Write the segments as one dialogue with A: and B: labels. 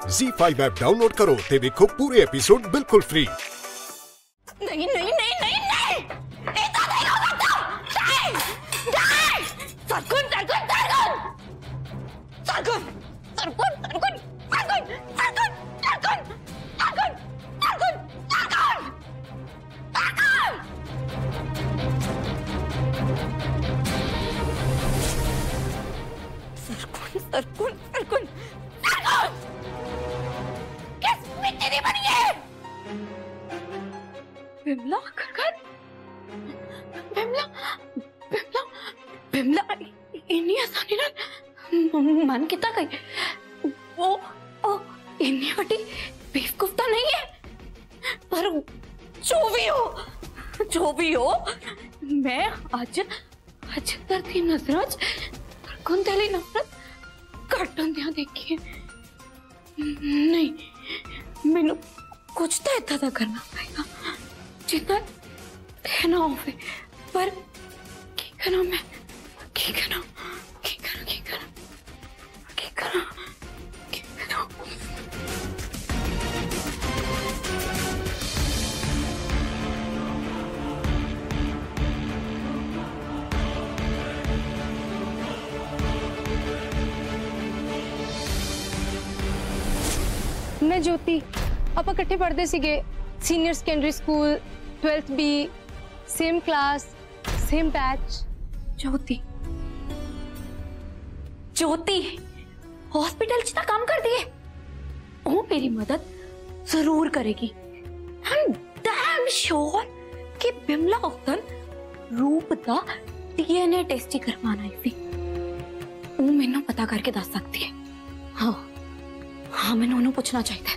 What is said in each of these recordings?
A: ZEE5 app download करो ते देखो पूरे एपिसोड बिल्कुल फ्री।
B: नहीं नहीं नहीं नहीं नहीं, ऐसा नहीं हो सकता। नहीं नहीं, सरकुन सरकुन सरकुन सरकुन सरकुन सरकुन सरकुन सरकुन सरकुन सरकुन सरकुन सरकुन सरकुन सरकुन सरकुन किस मिट्टी की बनी है? बिमला खरखर, बिमला बिमला बिमला इन्नी आसानी नाल मन किता गई। ओ इन्नी वड्डी बेवकूफ नहीं है, पर जो भी हो मैं अज धरती नजरां च सरकुन तेरी नफरत घट होंदियां देखी है। नहीं मैनू कुछ तो इदा दा करना पड़ेगा जितना कहना होवे, पर की करा मैं, की करा की करा की करा की करा की करा।
C: मैं ज्योति ਆਪਾਂ ਇਕੱਠੇ ਪੜ੍ਹਦੇ ਸੀਗੇ, senior secondary school 12th B, same class same batch.
B: Jyoti Jyoti hospital च काम कर दिए, वो मेरी मदद जरूर करेगी। आई एम डैम श्योर कि बिमला उसन रूप दा DNA टेस्ट ही करवाना आई थी। वो मैनू पता करके दस सकती है। हाँ हाँ मैनू उन्हें पूछना चाहिए।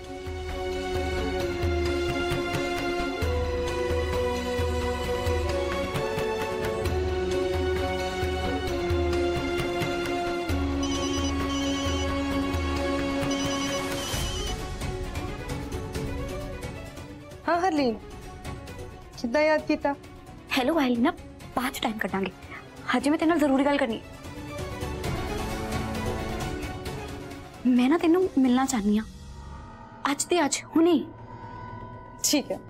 C: हाँ हरलीन, कितना याद किया?
B: हेलो आई ना, बाद टाइम कटांगे, हजे मैं तेरे नाल जरूरी गल करनी। मैं ना तेनू मिलना चाहनी हाँ, अज ते अज हुणे।
C: ठीक है।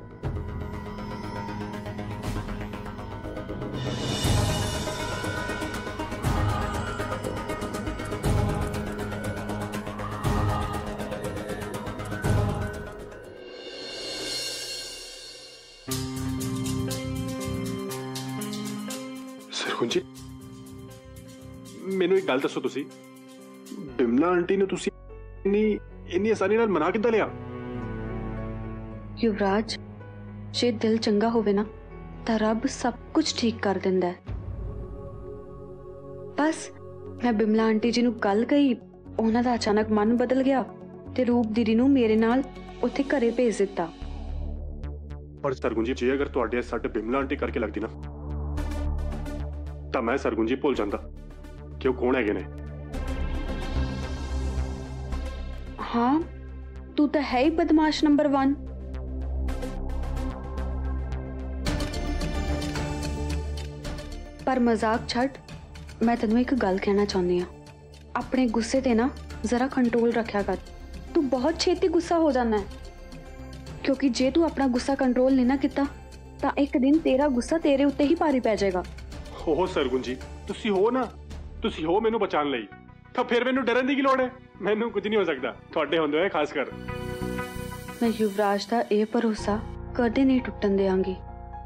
D: सरकुन जी, मैनू एक गल दसो, तुसी बिमला आंटी ने तुसी इन्नी आसानी नाल मना किद्दां लिया?
E: युवराज, जे दिल चंगा होवे ना तां रब सब कुछ ठीक कर दिंदा है। बस मैं बिमला आंटी जी नू गल कही, उन्हां दा अचानक मन बदल गया ते रूप दीदी नू मेरे नाल उत्थे घरे भेज दिता।
D: पर सरगुन जी, जे अगर तुहाडे सट बिमला आंटी करके लगदी ना तां मैं सरगुन जी भुल जांदा कि वो कौन हैगे ने।
E: हाँ, तू तो है ही बदमाश नंबर 1। पर मजाक छड़, मैं तेनू एक गल कहना चाहनी हाँ, अपने गुस्से ते ना जरा कंट्रोल रखा कर। तू बहुत छेती गुस्सा हो जाना है, क्योंकि जे तू अपना गुस्सा कंट्रोल नहीं ना किता तां एक दिन तेरा गुस्सा तेरे उत्ते ही भारी पै जाएगा।
D: हो सरगुन जी, तुसी हो ना, तुसी हो मैनू बचाने लई, तो फिर मैनू डरन दी की लोड़ है? मैनू कुछ नहीं हो सकता तुहाडे हुंदे होए, खास कर।
E: मैं युवराज दा ये भरोसा कदे नहीं टुटन देंगी।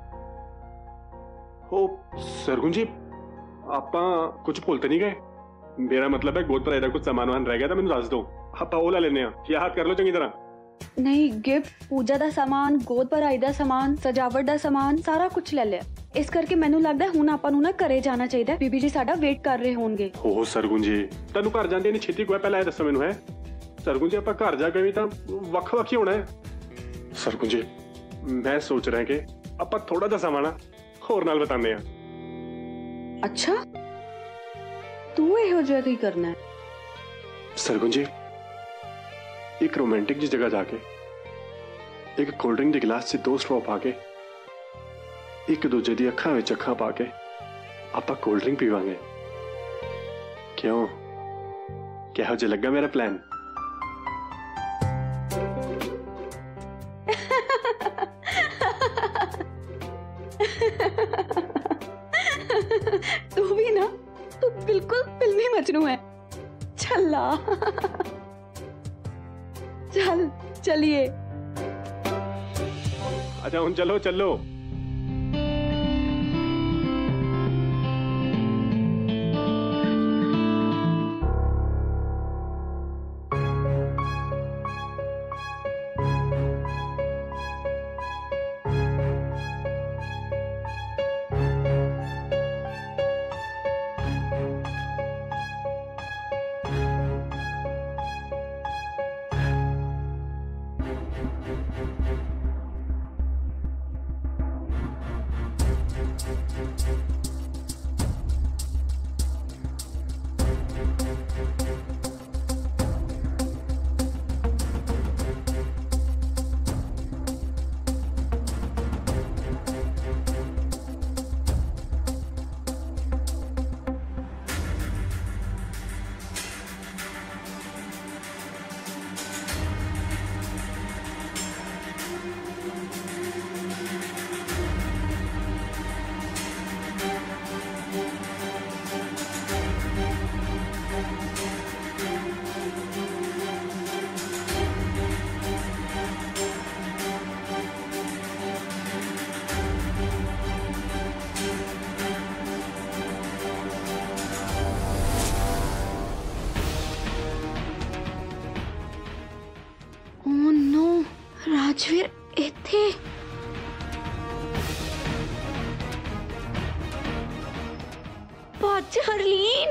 D: हो सरगुन जी, आपां कुछ भुल तो नहीं गए? मेरा मतलब है गोद भराई दा कुछ सामान वाहन रह गया तो मैनू दस दो, आपां ओह ला लेने आ। याद कर लो चंगी तरह।
E: नहीं, गिफ्ट, पूजा दा सामान, गोद भराई दा सामान, सजावट दा सामान सारा कुछ ले लिया। इस करके मैनू लगदा है हुण आपां नू ना घरे जाना चाहिए। बीबी जी साडा वेट कर रहे होंगे।
D: हो सरगुन जी, तैनू घर जांदे नहीं छेती कोई पहला दसो मैनू है। सरगुन जी, आपां घर जाके भी तां वख-वख ही होना है। सरगुन जी, मैं सोच रहा कि आपां थोड़ा जा समा ना होर नाल बताने आ।
E: अच्छा, तू इहो जिहा की करना है?
D: सरगुन जी, एक रोमांटिक जी जगह जाके एक कोल्ड ड्रिंक के गिलास से 2 स्ट्रॉ पा के एक दूजे दी अखां विच अखां पा के आपां कोल्ड ड्रिंक पीवांगे। क्यों, किहो जिहा लगा मेरा प्लान?
E: तू भी ना, तू बिल्कुल फिल्मी मजनू है। चला चल चलिए।
D: अच्छा हुन चलो चलो।
B: राजवीर इत्थे भज हरलीन।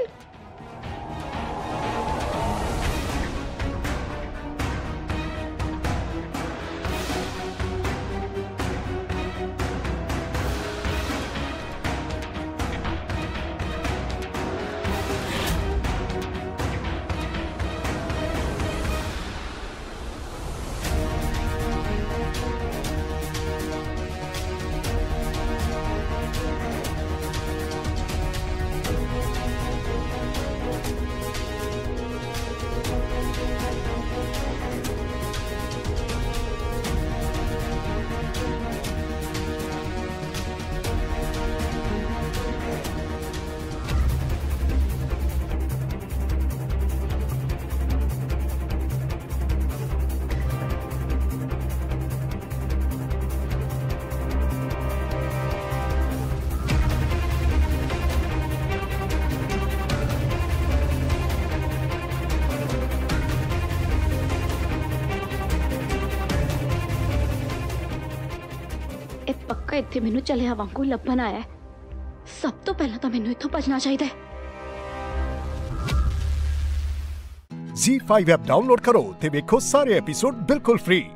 B: पक्का इत्थे मैनू चलिया वांगू लभन आया है। सब तो पहला तो मैनू इत्थों भजना चाहिए।
A: ZEE5 ऐप डाउनलोड करो ते देखो सारे एपिसोड बिल्कुल फ्री।